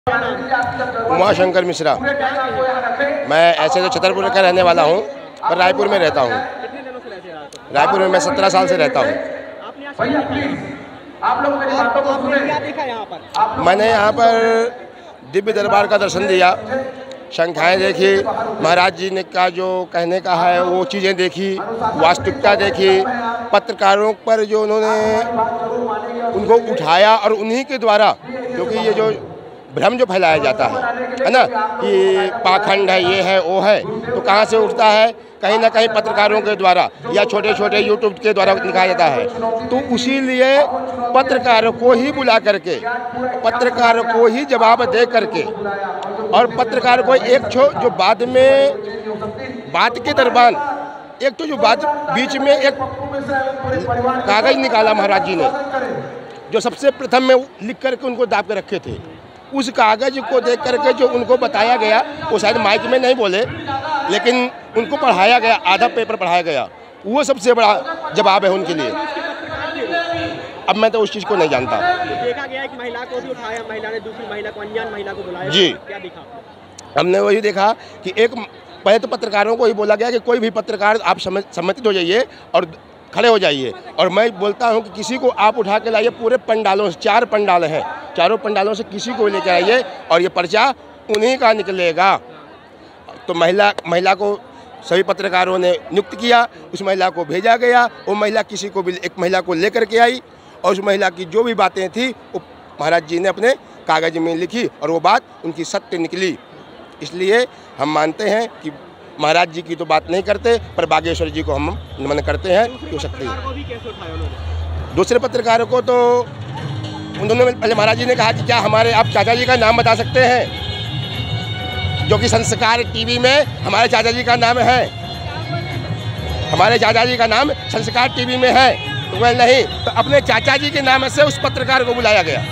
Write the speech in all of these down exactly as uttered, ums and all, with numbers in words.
उमाशंकर मिश्रा। मैं ऐसे तो छतरपुर का रहने वाला हूँ, पर रायपुर में रहता हूँ। रायपुर में मैं सत्रह साल से रहता हूँ। मैंने यहाँ पर दिव्य दरबार का दर्शन दिया, शंखाएँ देखी, महाराज जी ने का जो कहने का है वो चीज़ें देखी, वास्तविकता देखी, पत्रकारों पर जो उन्होंने उनको उठाया और उन्हीं के द्वारा, क्योंकि ये जो भ्रम जो फैलाया जाता है है ना कि पाखंड है, ये है, वो है, तो कहाँ से उठता है? कहीं ना कहीं पत्रकारों के द्वारा या छोटे छोटे यूट्यूब के द्वारा दिखाया जाता है। तो उसी लिए पत्रकारों को ही बुला करके, पत्रकारों को ही जवाब दे करके, और पत्रकार को एक जो बाद में बात के दरबान एक तो जो बात बीच में एक कागज़ निकाला महाराज जी ने, जो सबसे प्रथम में लिख करके उनको दाब के रखे थे। उस कागज़ को देख करके जो उनको बताया गया, वो शायद माइक में नहीं बोले, लेकिन उनको पढ़ाया गया, आधा पेपर पढ़ाया गया, वो सबसे बड़ा जवाब है उनके लिए। अब मैं तो उस चीज़ को नहीं जानता। देखा गया है कि महिला को भी उठाया, महिला ने दूसरी महिला को, अनजान महिला को बुलाया। जी, क्या दिखा? हमने वही देखा कि एक पहले तो पत्रकारों को ही बोला गया कि कोई भी पत्रकार आप सम्मतित हो जाइए और खड़े हो जाइए, और मैं बोलता हूं कि किसी को आप उठा के लाइए, पूरे पंडालों से, चार पंडाल हैं, चारों पंडालों से किसी को लेकर आइए और ये पर्चा उन्हीं का निकलेगा। तो महिला महिला को सभी पत्रकारों ने नियुक्त किया, उस महिला को भेजा गया, वो महिला किसी को भी एक महिला को लेकर के आई, और उस महिला की जो भी बातें थी वो महाराज जी ने अपने कागज़ में लिखी और वो बात उनकी सत्य निकली। इसलिए हम मानते हैं कि महाराज जी की तो बात नहीं करते, पर बागेश्वर जी को हम नमन करते हैं कि शक्ति है। दूसरे पत्रकारों को तो उन्होंने पहले महाराज जी ने कहा कि क्या हमारे आप चाचा जी का नाम बता सकते हैं, जो कि संस्कार टीवी में हमारे चाचा जी का नाम है, हमारे चाचा जी का नाम संस्कार टीवी में है। तो वह नहीं, तो अपने चाचा जी के नाम से उस पत्रकार को बुलाया गया।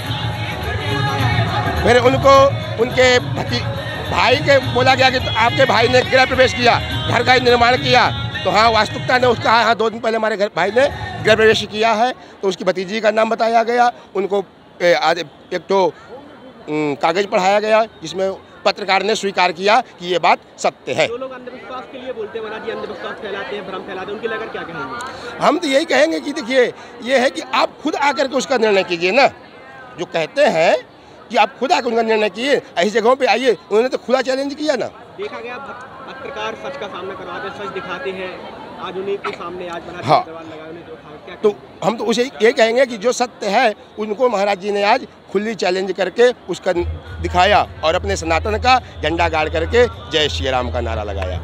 फिर उनको उनके भती भाई के बोला गया कि तो आपके भाई ने गृह प्रवेश किया, घर का निर्माण किया। तो हाँ, वास्तविकता ने उसका हाँ दो दिन पहले हमारे घर भाई ने गृह प्रवेश किया है। तो उसकी भतीजी का नाम बताया गया, उनको एक तो कागज़ पढ़ाया गया जिसमें पत्रकार ने स्वीकार किया कि ये बात सत्य है। जो लोग अंधविश्वास के लिए बोलते हैं, महाराज जी अंधविश्वास फैलाते हैं, भ्रम फैलाते हैं, उनके लेकर क्या कहेंगे? हम तो यही कहेंगे कि देखिए, ये है कि आप खुद आकर के उसका निर्णय कीजिए ना। जो कहते हैं कि आप खुद आकर उनका निर्णय किए, ऐसी जगहों पे आइए, उन्होंने तो खुला चैलेंज किया ना। देखा गया पत्रकार सच का सामना करवाते हैं, सच दिखाते हैं, आज उन्हीं के सामने आज महाराज हाँ। क्या तो हम तो उसे ये कहेंगे कि जो सत्य है उनको महाराज जी ने आज खुली चैलेंज करके उसका दिखाया और अपने सनातन का झंडा गाड़ करके जय श्री राम का नारा लगाया।